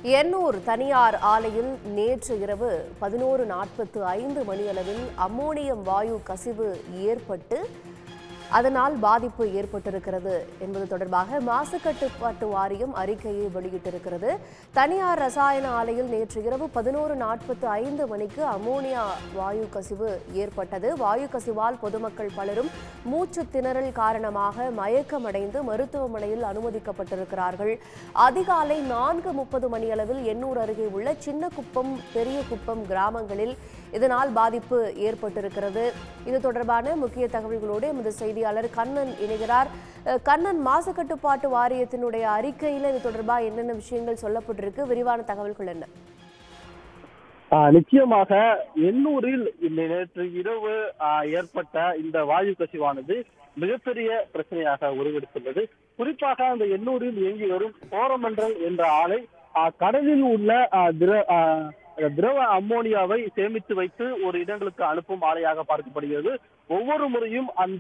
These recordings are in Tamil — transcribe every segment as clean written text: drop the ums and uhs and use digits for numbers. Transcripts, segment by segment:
எண்ணூர் தனியார் ஆலையில் நேற்று இரவு 11:45 மணியளவில் அம்மோனியம் வாயு கசிவு ஏற்பட்டு அதனால் பாதிப்பு ஏற்பட்டிருக்கிறது என்பது தொடர்பாக மாசு கட்டுப்பாட்டு வாரியம் அறிக்கையை வெளியிட்டிருக்கிறது. தனியார் ரசாயன ஆலையில் நேற்று இரவு 11:45 மணிக்கு அம்மோனியா வாயு கசிவு ஏற்பட்டது. வாயு கசிவால் பொதுமக்கள் பலரும் மூச்சு திணறல் காரணமாக மயக்கமடைந்து மருத்துவமனையில் அனுமதிக்கப்பட்டிருக்கிறார்கள். அதிகாலை 4:30 மணியளவில் எண்ணூர் அருகே உள்ள சின்னகுப்பம், பெரியகுப்பம் கிராமங்களில் இதனால் பாதிப்பு ஏற்பட்டிருக்கிறது. இது தொடர்பான முக்கிய தகவல்களோடு எமது செய்தியாளர் கண்ணன் இணைகிறார். கண்ணன், மாசு கட்டுப்பாட்டு வாரியத்தினுடைய அறிக்கையில் இது தொடர்பாக என்னென்ன விஷயங்கள் சொல்லப்பட்டிருக்கு? விரிவான தகவல்கள் என்ன? நிச்சயமாக எண்ணூரில் நேற்று இரவு ஏற்பட்ட இந்த வாயு கசிவானது மிகப்பெரிய பிரச்சனையாக உருவெடுத்துள்ளது. குறிப்பாக அந்த எண்ணூரில் இயங்கி வரும் கோரமண்டல் என்ற ஆலை கடலில் உள்ள திரவ அம்மோனியாவை சேமித்து வைத்து ஒரு இடங்களுக்கு அனுப்பும் ஆலையாக பார்க்கப்படுகிறது. ஒவ்வொரு முறையும் அந்த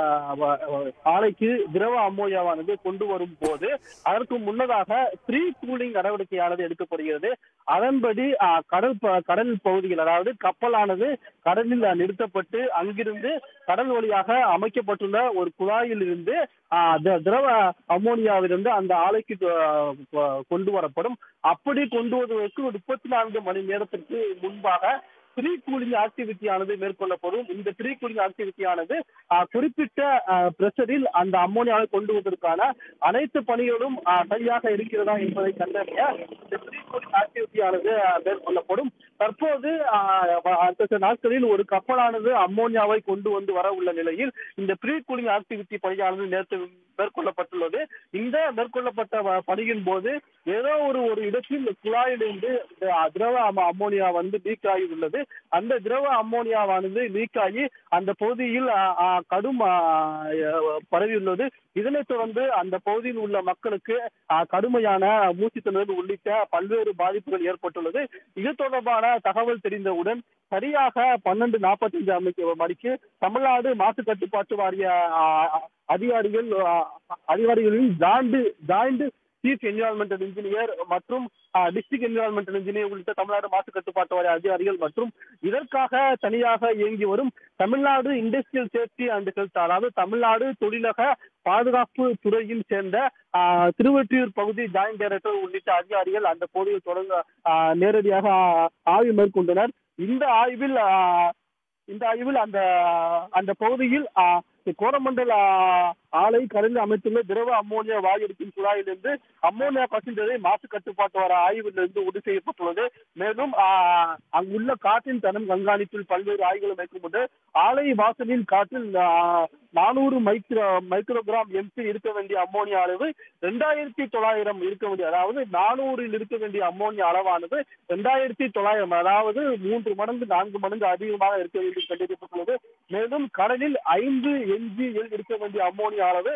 ஆலைக்கு திரவ அம்மோனியாவானது கொண்டு வரும் போது அதற்கு முன்னதாக ப்ரீ கூலிங் நடவடிக்கையானது எடுக்கப்படுகிறது. அதன்படி கடல் பகுதியில், அதாவது கப்பலானது கடலில் நிறுத்தப்பட்டு அங்கிருந்து கடல் வழியாக அமைக்கப்பட்டுள்ள ஒரு குழாயில் இருந்து திரவ அம்மோனியாவிலிருந்து அந்த ஆலைக்கு கொண்டு வரப்படும். அப்படி கொண்டு வருவதற்கு 34 மணி நேரத்திற்கு முன்பாக ப்ரீ கூலிங் ஆக்டிவிட்டி ஆனது மேற்கொள்ளப்படும். இந்த ப்ரீ கூலிங் ஆக்டிவிட்டி ஆனது குறிப்பிட்ட பிரஷரில் அந்த அம்மோனியாவை கொண்டு வருவதற்கான அனைத்து பணிகளும் சரியாக இருக்கிறதா என்பதை கண்டறிய இந்த ப்ரீ கூலிங் ஆக்டிவிட்டி ஆனது மேற்கொள்ளப்படும். தற்போது அடுத்த நாட்களில் ஒரு கப்பலானது அம்மோனியாவை கொண்டு வந்து வர உள்ள நிலையில் இந்த ப்ரீ கூலிங் ஆக்டிவிட்டி பணியானது நேற்று மேற்கொள்ளப்பட்டுள்ளது. இந்த மேற்கொள்ளப்பட்ட பணியின் போது ஏதோ ஒரு இடத்தில் குழாயிலிருந்து திரவ அம்மோனியா லீக் ஆகி உள்ளது. அந்த திரவ அம்மோனியாவானது லீக் ஆகி அந்த பகுதியில் கடும் பரவியுள்ளது. இதனைத் தொடர்ந்து அந்த பகுதியில் உள்ள மக்களுக்கு கடுமையான மூச்சுத்திணறல் உள்ளிட்ட பல்வேறு பாதிப்புகள் ஏற்பட்டுள்ளது. இது தொடர்பான தகவல் தெரிந்தவுடன் சரியாக 12:45 மணிக்கு தமிழ்நாடு மாசு கட்டுப்பாட்டு வாரிய அதிகாரிகளின் ஜாயிண்ட் சீஃப் என்விரான்மெண்டல் இன்ஜினியர் மற்றும் டிஸ்ட்ரிக்ட் என்விரான்மெண்டல் இன்ஜினியர் உள்ளிட்ட தமிழ்நாடு மாசு கட்டுப்பாட்டு வாரிய அதிகாரிகள் மற்றும் இதற்காக தனியாக இயங்கி வரும் Tamil Nadu industrial safety and health, அதாவது தமிழ்நாடு தொழிலக பாதுகாப்பு துறையில் சேர்ந்த திருவொற்றியூர் பகுதி ஜாயிண்ட் டைரக்டர் உள்ளிட்ட அதிகாரிகள் அந்த பகுதியில் தொடர்ந்து நேரடியாக ஆய்வு மேற்கொண்டனர். இந்த ஆய்வில் அந்த பகுதியில் கோரமண்டல் ஆலை கடலில் அமைத்துள்ள திரவ அம்மோனியா வாயு எடுக்கும் குழாயிலிருந்து அம்மோனியா கசிந்ததை மாசு கட்டுப்பாட்டு வார ஆய்விலிருந்து உறுதி செய்யப்பட்டுள்ளது. மேலும் அங்குள்ள காற்றின் தரம் கண்காணிப்பில் பல்வேறு ஆய்வுகளை மேற்கொண்டு ஆலை வாசலில் காற்றில் 400 மைக்ரோகிராம் எம்பி இருக்க வேண்டிய அம்மோனியா அளவு 2900 இருக்க வேண்டிய, அதாவது 400 இருக்க வேண்டிய அம்மோனியா அளவானது 2900, அதாவது 3 மடங்கு 4 மடங்கு அதிகமாக இருக்க வேண்டிய கண்டறியப்பட்டுள்ளது. மேலும் கடலில் 5 mgl இருக்க வேண்டிய அம்மோனியா அளவு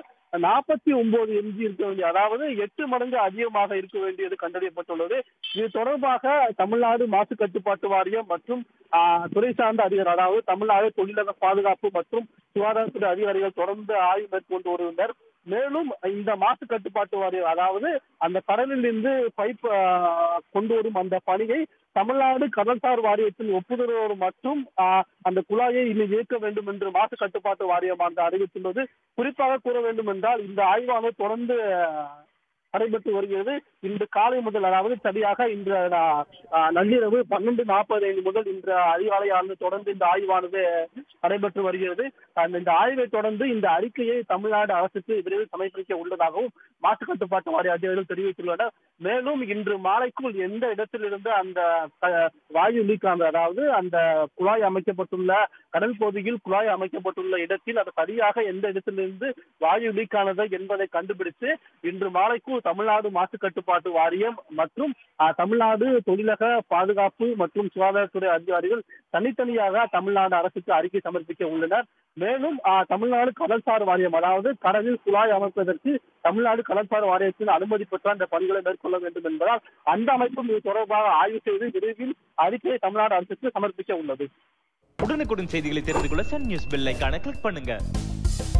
49 mg இருக்க வேண்டிய, அதாவது 8 மடங்கு அதிகமாக இருக்க வேண்டியது கண்டறியப்பட்டுள்ளது. இது தொடர்பாக தமிழ்நாடு மாசு கட்டுப்பாட்டு வாரியம் மற்றும் துறை சார்ந்த அதிகாரி, அதாவது தமிழ்நாடு தொழிலக பாதுகாப்பு மற்றும் சுகாதாரத்துறை அதிகாரிகள் தொடர்ந்து ஆய்வு மேற்கொண்டு வருகின்றனர். மேலும் இந்த மாசு கட்டுப்பாட்டு வாரியம், அதாவது அந்த கடலில் இருந்து பைப் கொண்டு வரும் அந்த பணியை தமிழ்நாடு கடல்சார் வாரியத்தின் ஒப்புதலோடு மற்றும் அந்த குழாயை இன்னும் இயக்க வேண்டும் என்று மாசு கட்டுப்பாட்டு வாரியம் அறிவித்துள்ளது. குறிப்பாக கூற வேண்டும் என்றால் இந்த ஆய்வானது தொடர்ந்து நடைபெற்று வருகிறது. இன்று காலை முதல், அதாவது சரியாக இன்று நள்ளிரவு 12:45 முதல் இன்று அதிகாலையானது தொடர்ந்து இந்த ஆய்வானது நடைபெற்று வருகிறது. இந்த ஆய்வை தொடர்ந்து இந்த அறிக்கையை தமிழ்நாடு அரசுக்கு விரைவில் சமர்ப்பிக்க உள்ளதாகவும் மாசு கட்டுப்பாட்டு வாரிய அதிகாரிகள் தெரிவித்துள்ளனர். மேலும் இன்று மாலைக்குள் எந்த இடத்திலிருந்து அந்த வாயு லீக் ஆனது, அதாவது அந்த குழாய் அமைக்கப்பட்டுள்ள கடல் பகுதியில் குழாய் அமைக்கப்பட்டுள்ள இடத்தில் அது சரியாக எந்த இடத்திலிருந்து வாயு லீக் ஆனது என்பதை கண்டுபிடித்து இன்று மாலைக்குள் தமிழ்நாடு மாசு கட்டுப்பாட்டு வாரியம் மற்றும் தமிழ்நாடு தொழிலக பாதுகாப்பு மற்றும் சுகாதாரத்துறை அதிகாரிகள் தனித்தனியாக தமிழ்நாடு அரசுக்கு அறிக்கை சமர்ப்பிக்க உள்ளனர். மேலும் தமிழ்நாடு கடல்சார் வாரியம், அதாவது கடலில் குழாய் அமைப்பதற்கு தமிழ்நாடு கடல்சார் வாரியத்தின் அனுமதி பெற்ற அந்த பணிகளை மேற்கொள்ள வேண்டும் என்பதால் அந்த அமைப்பும் இது தொடர்பாக ஆய்வு செய்து விரைவில் அறிக்கையை தமிழ்நாடு அரசுக்கு சமர்ப்பிக்க உள்ளது. உடனுக்குடன் செய்திகளை தெரிந்து கொள்ள சன் நியூஸ் பெல் ஐகானை கிளிக் பண்ணுங்க.